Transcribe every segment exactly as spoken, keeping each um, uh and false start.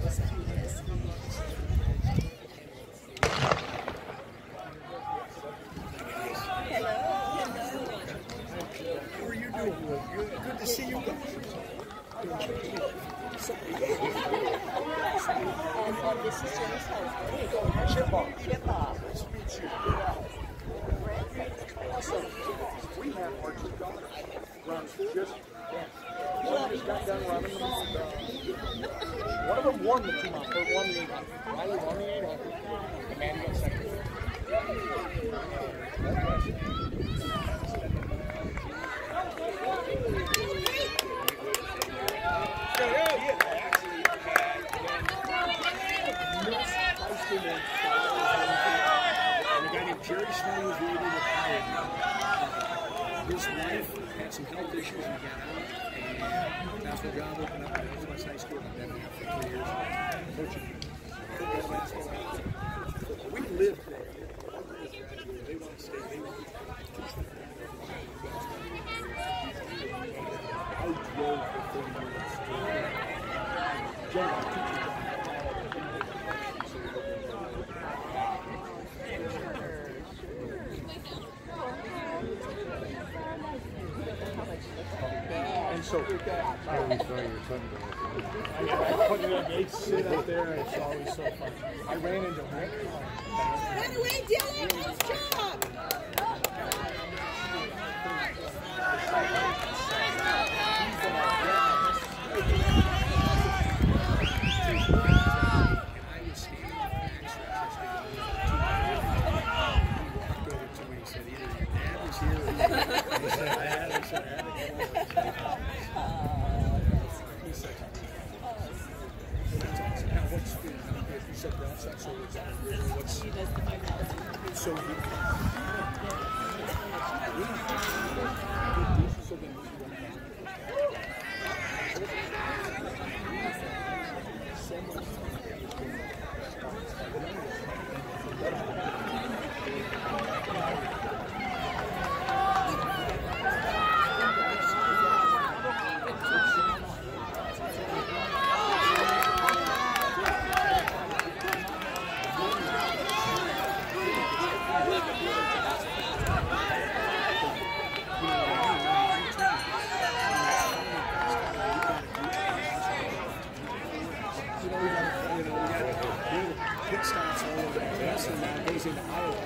How are you doing? Good, good to see you guys. And, and this is Jenny's husband. Jakob. Jakob. Nice to meet you. Awesome. We have our two daughters run just one just got done running them. Uh, one of them won the two mile, or won the eight hundred. Riley won the eight hundred. And Manny got second. His wife had some health issues and he got out, and that's the job opened up at Northwest High School. I've been there for three years, coaching football, basketball. We lived there. They want to stay. They want to I drove for thirty minutes. Jakob, and so, I always saw your son go. I put it up, they sit out there, and it's always so fun. I ran into Rick. Run away, Dylan! Nice job! She does the five thousand. So pit stops all over the place, and now goes into Iowa.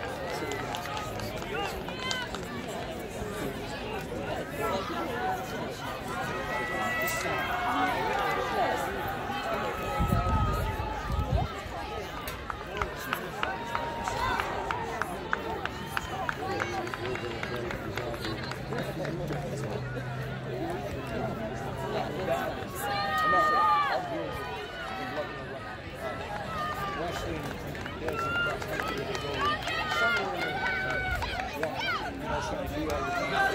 Wrestling doesn't cross country, they go somewhere in the, yeah, you know, so I do all the time.